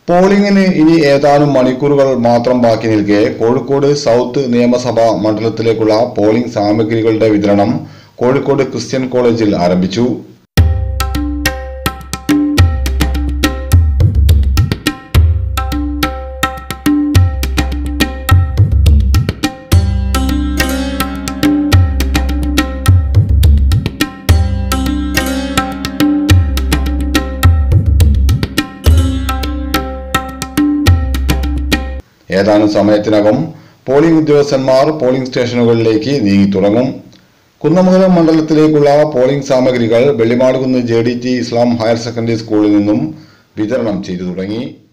പോളിംഗിന് ഇനി ഏതാനും മണിക്കൂറുകൾ മാത്രം ബാക്കി നിൽക്കെ കോഴിക്കോട് സൗത്ത് നിയമസഭാ മണ്ഡലത്തിലേക്കുള്ള പോളിംഗ് സാമഗ്രികളുടെ വിതരണം കോഴിക്കോട് ക്രിസ്ത്യൻ കോളേജിൽ ആരംഭിച്ചു. ഏതാനും സമയത്തിനകം പോളിംഗ് ഉദ്യോഗസ്ഥന്മാർ പോളിംഗ് സ്റ്റേഷനുകളിലേക്ക് നീങ്ങി തുടങ്ങും. കുന്നമംഗലം മണ്ഡലത്തിലേക്കുള്ള പോളിംഗ് സാമഗ്രികൾ Vellimadukunnu JDT Islam higher secondary സ്കൂളിൽ നിന്നും വിതരണം ചെയ്തു തുടങ്ങി.